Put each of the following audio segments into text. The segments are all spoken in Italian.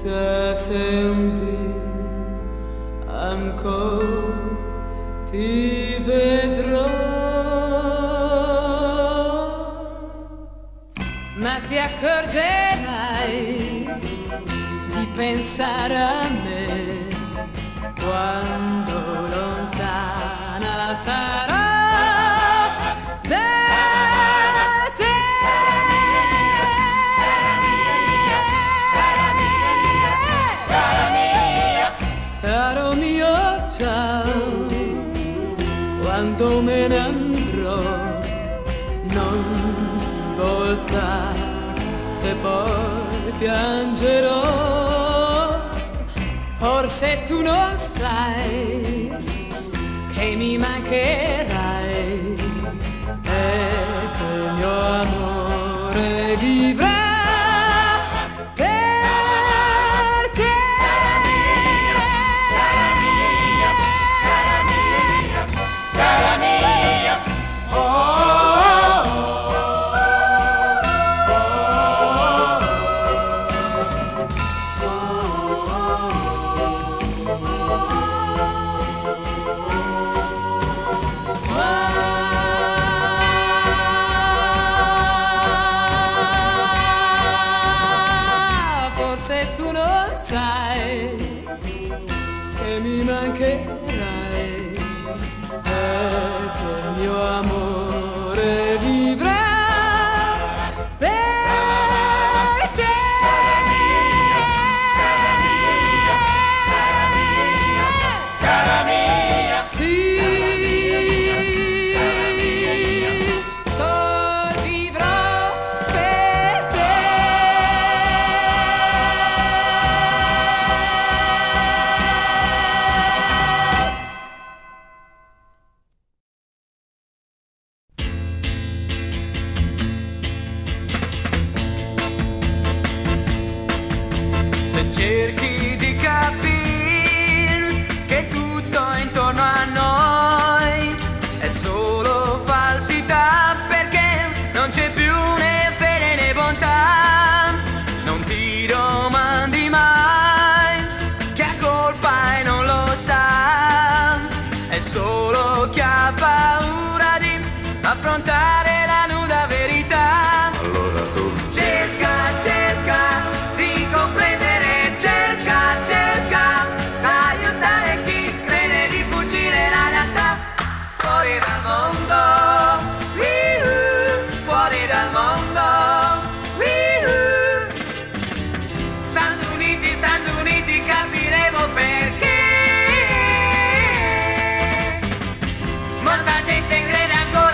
se un dì ancora ti vedrò, ma ti accorgerai di pensare a me quando lontana sarò da te. Caro mio, ciao, quando me ne andrò non ti voltare, se poi piangerò. Forse tu non sai che mi mancherai e che il mio amore vivrà. Se tu non sai che mi mancherai e che il mio amore vivrà per te. Cara mia, sì, sorvivrò per te. Cerchi di capire che tutto intorno a noi è solo falsità, perché non c'è più né fede né bontà. Non ti domandi mai chi ha colpa e non lo sa, è solo chi ha paura di affrontare la nuda verità. Allora tu cerca di comprendere, aiutare chi crede di fuggire la realtà. Fuori dal mondo, fuori dal mondo. Stando uniti capiremo perché. Molta gente crede ancora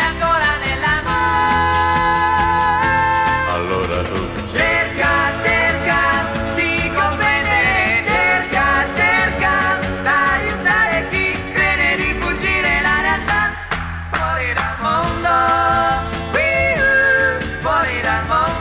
nell'amore. allora tu Cerca di comprendere, cerca d'aiutare chi crede di fuggire la realtà. Fuori dal mondo, fuori dal mondo.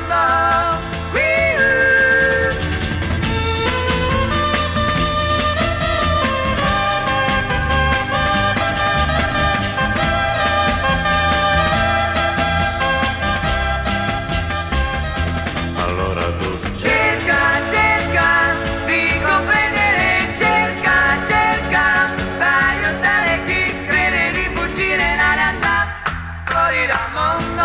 allora tu Cerca di comprendere, cerca d'aiutare chi crede di fuggire la realtà. Fuori dal mondo,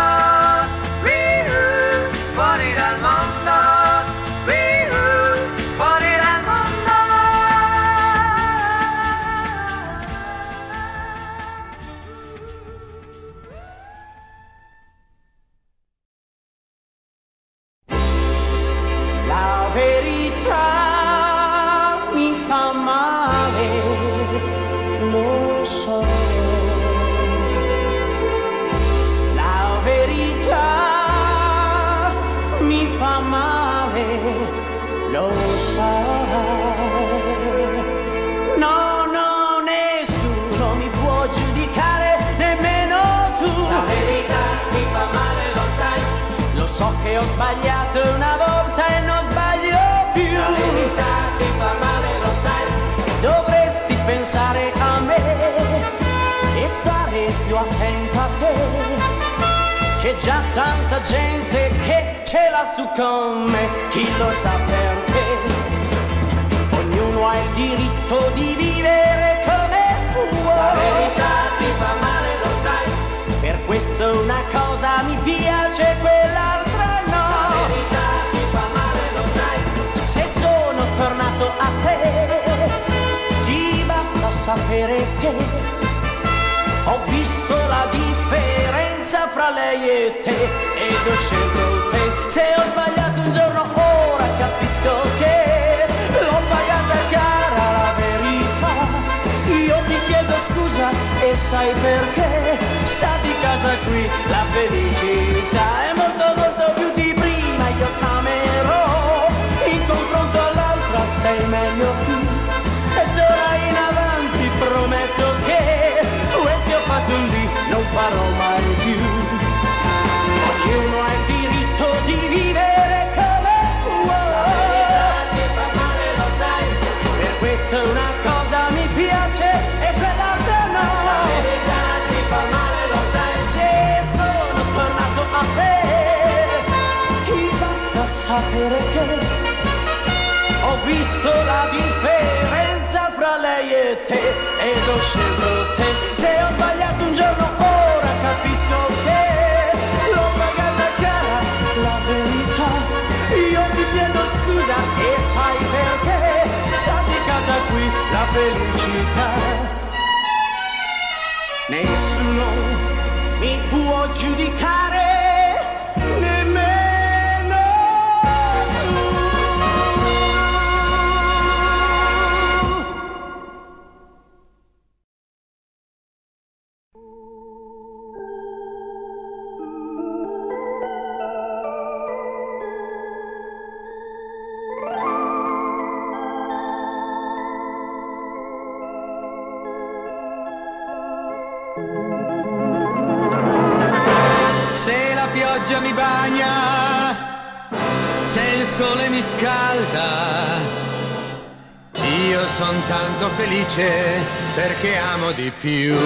fuori dal mondo, fuori dal mondo. La verità mi fa male, lo so. La verità mi fa male, lo sai. No, nessuno mi può giudicare, nemmeno tu. La verità mi fa male, lo sai. Lo so che ho sbagliato una volta e non sbaglio più. La verità ti fa male, lo sai. Dovresti pensare a me e stare più attento a te. C'è già tanta gente che ce l'ha su con me, chi lo sa perché. Ognuno ha il diritto di vivere come vuole. La verità ti fa male, lo sai. Per questo una cosa mi piace, quell'altra no. La verità ti fa male, lo sai. Se sono tornato a te, ti basta sapere che ho visto la differenza fra lei e te ed ho scelto te. Se ho sbagliato un giorno, ora capisco che l'ho pagata cara la verità. Io ti chiedo scusa e sai perché? Sta di casa qui, la felicità è molto molto più di prima. Io t'amerò, in confronto all'altra sei meglio tu. E d'ora in avanti prometto che quel che ho fatto lì non farò mai più. Ognuno ha il diritto di vivere come vuole. La verità ti fa male, lo sai. Per questo una cosa mi piace e quell'altra no. La verità ti fa male, lo sai. Se sono tornato a te, ti basta sapere che ho visto la differenza fra lei e te ed ho scelto te. Se ho sbagliato un giorno, ora capisco che l'ho pagata cara la verità. Io ti chiedo scusa e sai perché? Sta di casa qui la felicità. Nessuno mi può giudicare, nemmeno tu. Se la pioggia mi bagna, se il sole mi scalda, io son tanto felice perché amo di più.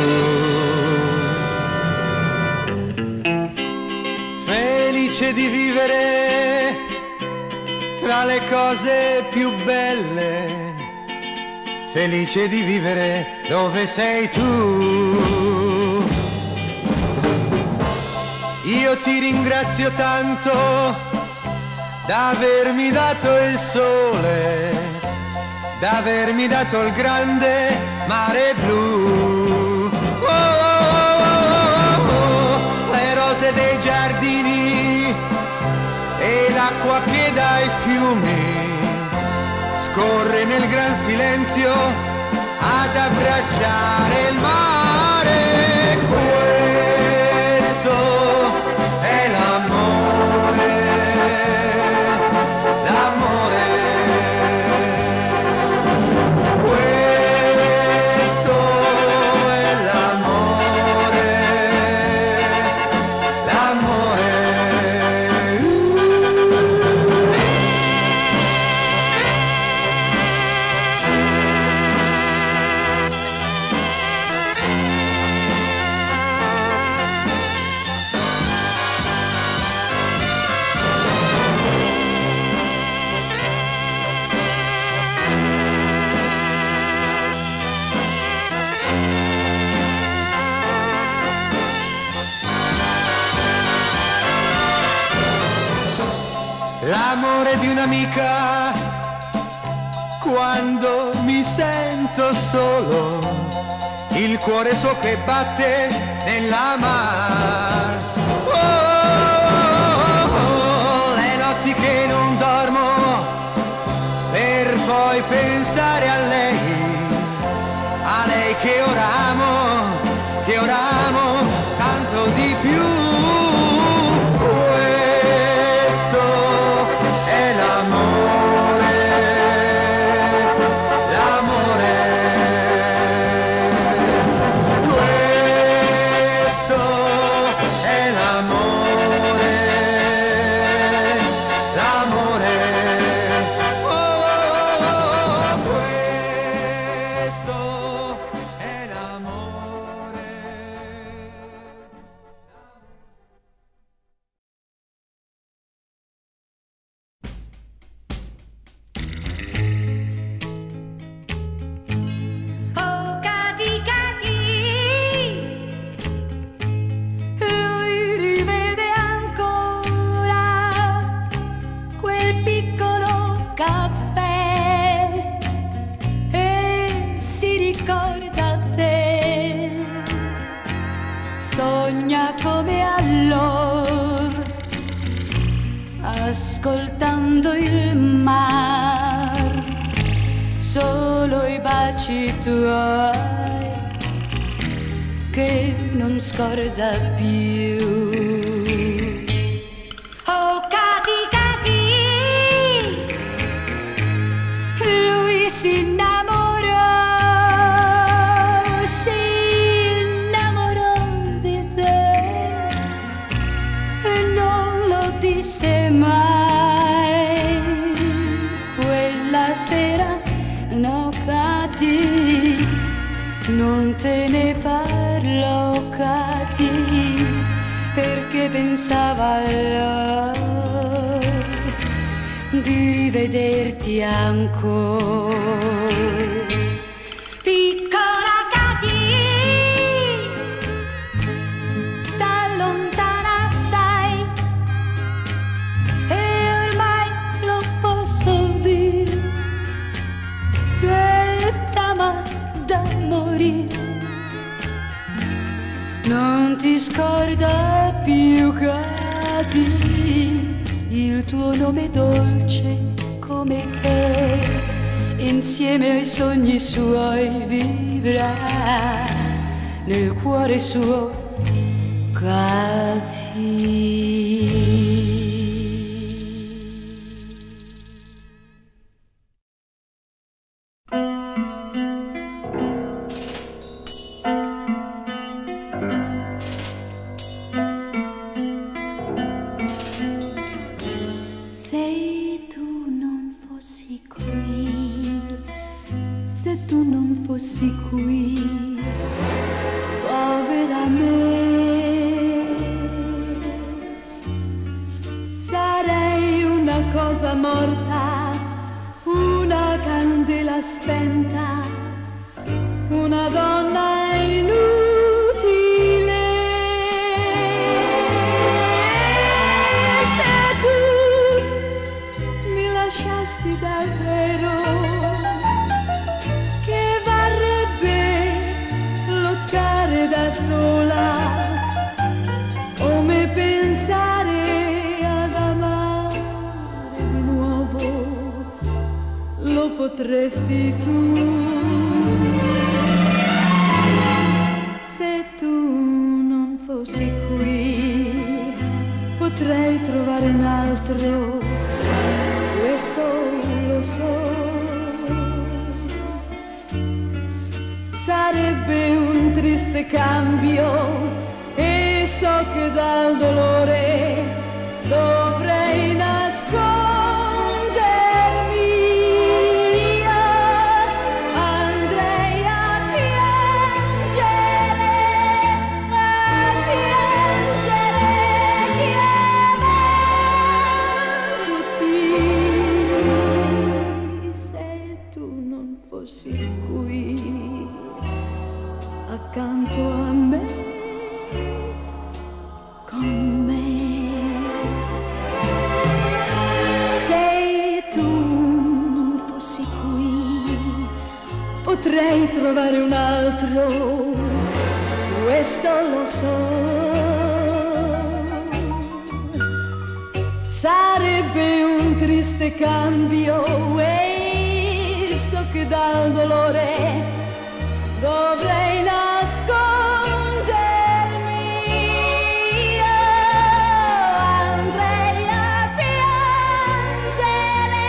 Felice di vivere tra le cose più belle, felice di vivere dove sei tu. Io ti ringrazio tanto d'avermi dato il sole, d'avermi dato il grande mare blu. Oh, oh, oh, oh, le rose dei giardini e l'acqua che dai fiumi scorre nel gran silenzio ad abbracciare il mare. Questo è l'amore, l'amore. Questo è l'amore, l'amore. L'amore di un'amica quando mi sento solo, il cuore suo che batte nella mar. Oh, oh, oh, le notti che non dormo per poi pensare a lei che ora amo tanto di più. Questo è l'amore, l'amore. Questo è l'amore, l'amore. Oh, oh, oh, questo è l'amore. ascoltando il mar, solo i baci tuoi che non scorda più. Oh Cati, Cati, lui si innamorò di te e non lo disse mai. Quella sera, no Cati, non te ne parlo Cati, perché pensava allora di rivederti ancora. Piccola Cati, sta lontana assai e ormai lo posso dire che t'ama da morire. Non ti scorda più Cati, il tuo nome dolce come che insieme ai sogni suoi vivrà nel cuore suo Cati. fossi qui, povera me, sarei una cosa morta, una candela spenta, una donna inutile. Se tu mi lasciassi davvero, da sola, come pensare ad amare di nuovo, lo potresti tu. Se tu non fossi qui, potrei trovare un altro, questo lo so. Sarebbe un triste cambio e so che dal dolore dovrei nascondermi. Andrei a piangere, chiamandoti. Se tu non fossi qui accanto a me, con me. Se tu non fossi qui, potrei trovare un altro, questo lo so. Sarebbe un triste cambio e so che dal dolore dovrei nascondermi. Andrei a piangere,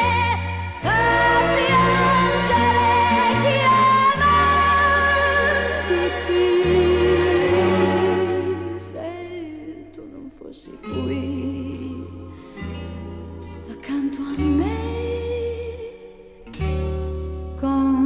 chiamandoti. Se tu non fossi qui, accanto a me, con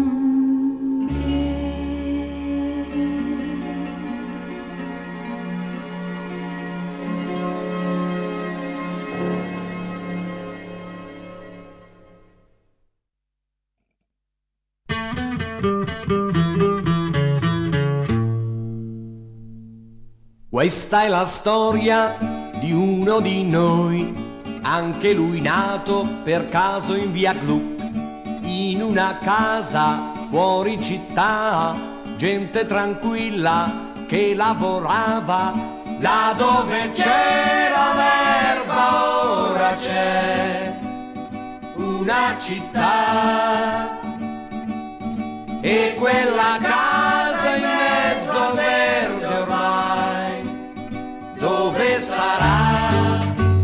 Questa è la storia di uno di noi, anche lui nato per caso in via Gluck, in una casa fuori città, gente tranquilla che lavorava là dove c'era l'erba ora c'è una città, e quella casa in mezzo al verde ormai dove sarà?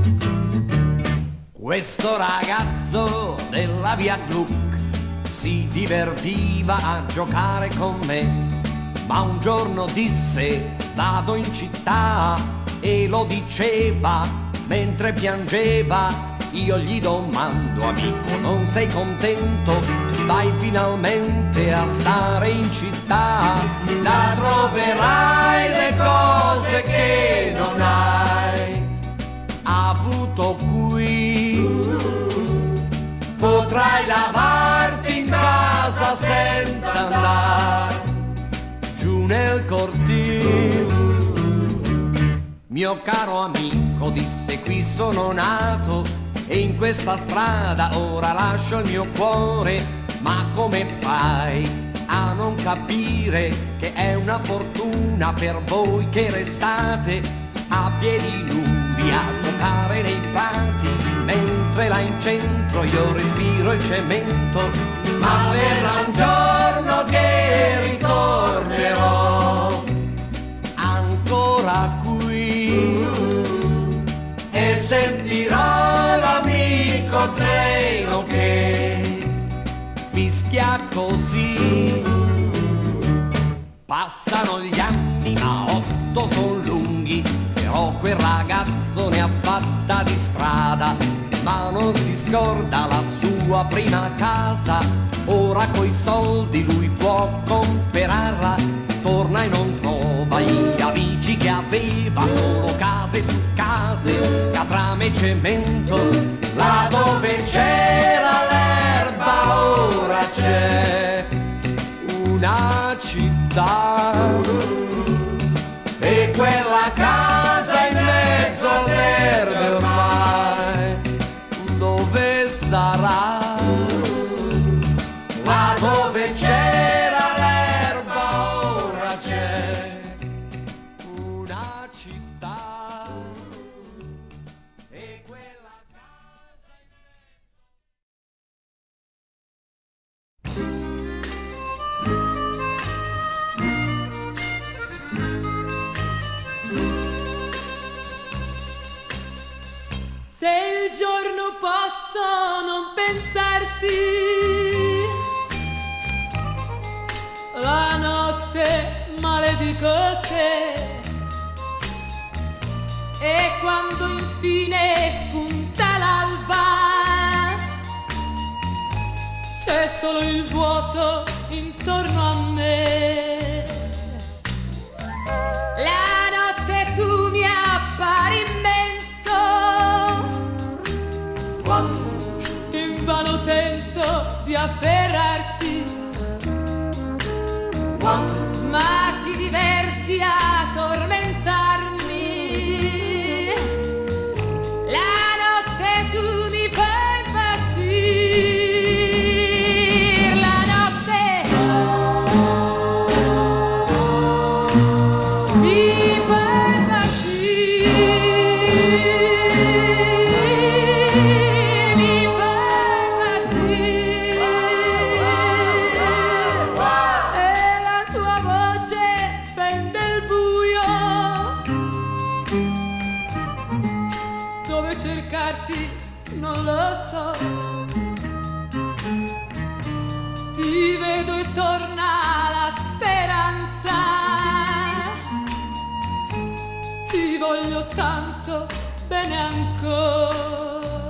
Questo ragazzo della via Gluck si divertiva a giocare con me, ma un giorno disse vado in città, e lo diceva mentre piangeva. Io gli domando, amico, non sei contento? Vai finalmente a stare in città, là troverai le cose che non hai avuto qui. Potrai lavarti in casa senza andare giù nel cortile. Mio caro amico, disse, qui sono nato e in questa strada ora lascio il mio cuore. Ma come fai a non capire che è una fortuna per voi che restate a piedi nudi a giocare nei prati, mentre là in centro io respiro il cemento? Ma verrà un giorno che ritornerò ancora qui e sentirò l'amico treno che fischia così. Passano gli anni, ma 8 son lunghi, però quel ragazzo ne ha fatta di strada, ma non si scorda la sua prima casa. Ora coi soldi lui può comperarla, torna e non trova gli amici che aveva, solo case su case, catrame e cemento. Là dove c'era l'erba ora c'è una città, e quella casa in mezzo al verde ormai dove sarà? Là dove c'era l'erba ora c'è una città, e quella casa in Se il giorno posso non pensarti, la notte maledico te, e quando infine spunta l'alba c'è solo il vuoto intorno a me. La notte tu mi appari immenso, invano tento di afferrarti, ma ti diverti a tormentarmi. La notte tu mi fai impazzire, la notte mi fai impazzire, mi fai impazzire, e la tua voce pende il buio, dove cercarti non lo so. Ti vedo e torna la speranza, ti voglio tanto bene ancora.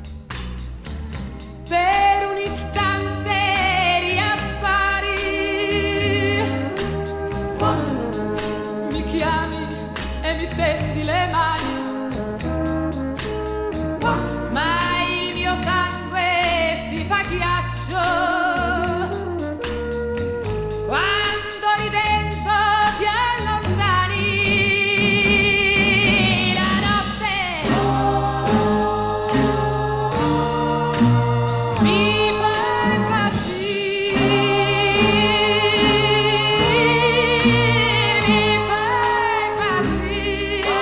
Per un istante riappari, mi chiami e mi tendi le mani, ma il mio sangue si fa ghiaccio quando ridendo ti allontani. La notte mi fa impazzire, mi fa impazzire,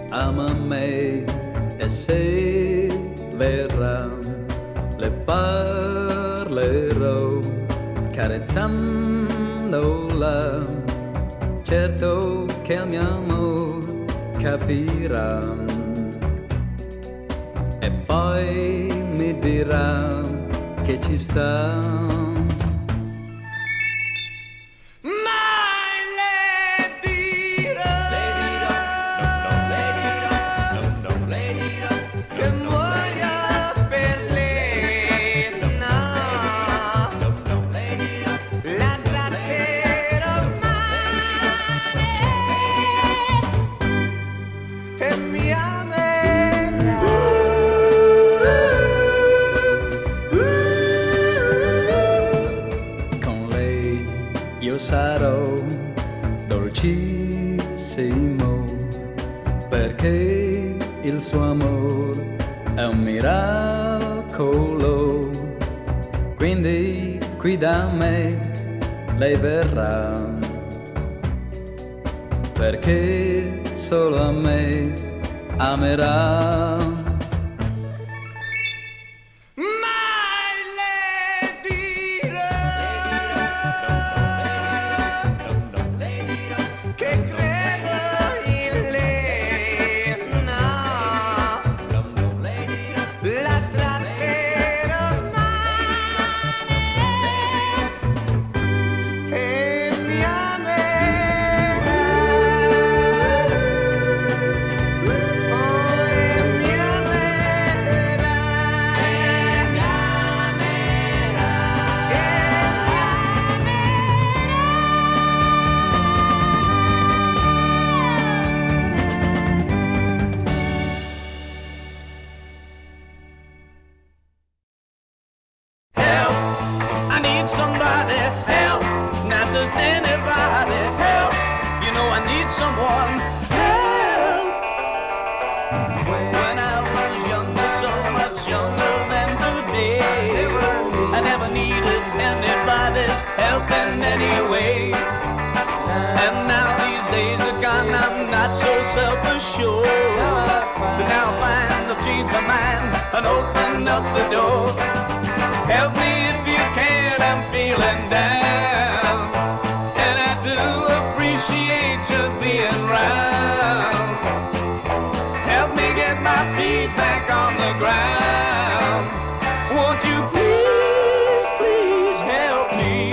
ama me e se verrà le parlerò carezzandola, certo che il mio amor capirà e poi mi dirà che ci sta. Sarò dolcissimo perché il suo amore è un miracolo, quindi qui da me lei verrà perché solo a me amerà. And open up the door. Help me if you can, I'm feeling down. And I do appreciate you being round. Help me get my feet back on the ground. Won't you please, please help me?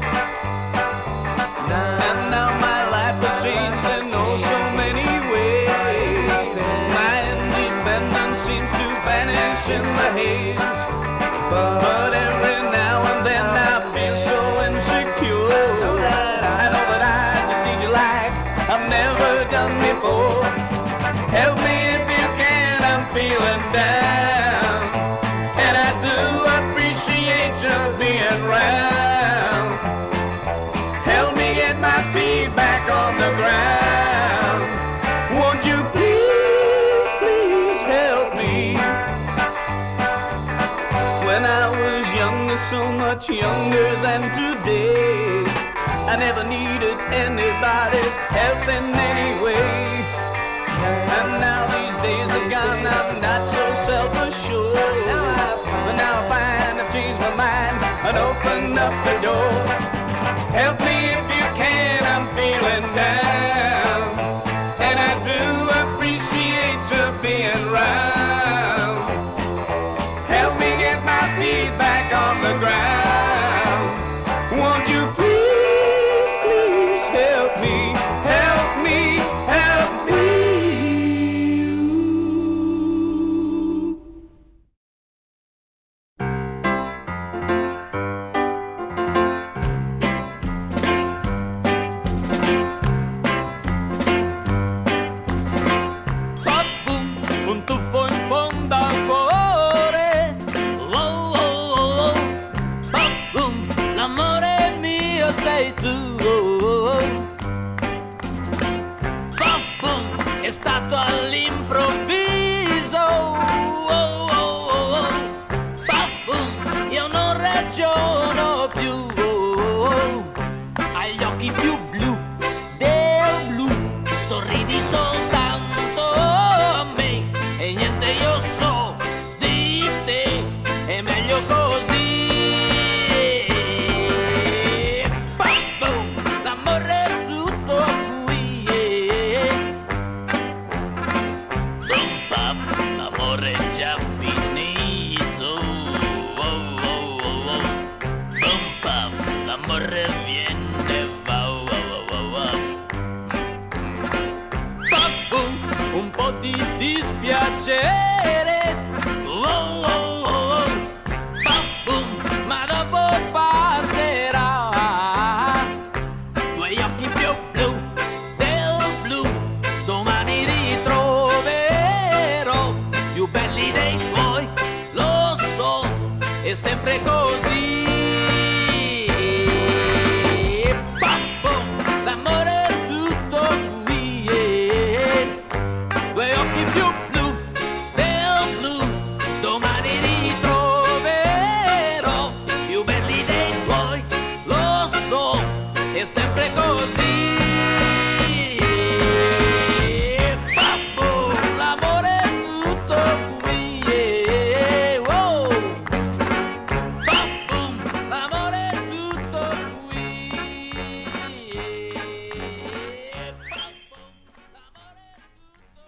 And now my life has changed in oh so many ways. My independence seems to vanish in the haze, but every now and then I feel so insecure. I know that I just need you like I've never done before. Help me if you can, I'm feeling down, and I do appreciate you being round. Help me get my feet back on the ground. Won't you please, please help me? When I was younger, so much younger than today, I never needed anybody's help in any way. And now these days are gone, I'm not so self-assured. But now I find I've changed my mind and opened up the door. Help me if you can, I'm feeling down, and I do appreciate you being round. Help me get my feet back on the ground. Won't you please, please help me, help me, help me? l'amore è già finito. Oh, oh, oh, oh. Pum, pam, l'amore viene, va, oh, oh, oh, oh. Pam, pum, un po' di dispiacere. Oh, oh, oh, oh. Pam, pum, ma dopo passerà. Tuoi occhi più blu del blu, domani ritroverò, più belli dei tuoi, lo so, è sempre così. Pam, pum, l'amore è tutto qui. Tuoi occhi più blu del blu, domani ritroverò, più belli dei tuoi, lo so, è sempre così. Babbo, l'amore è tutto qui. Wow. Babbo, l'amore è tutto qui. Babbo, l'amore è tutto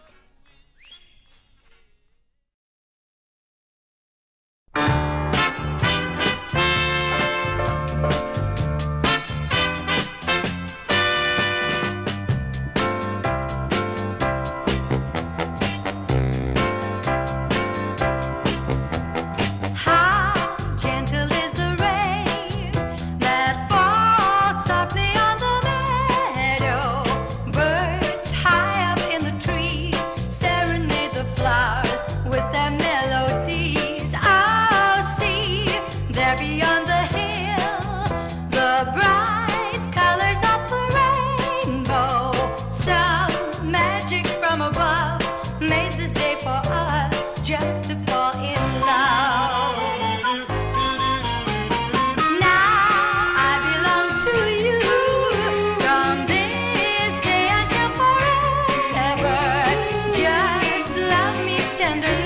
How gentle is the rain that falls softly on the meadow? Birds high up in the trees serenade the flowers with their melodies. Oh, see, there beyond the hill, the bright colors of the rainbow. Some magic from above made this day for us just to fall in love. Now I belong to you from this day until forever. Just love me tenderly.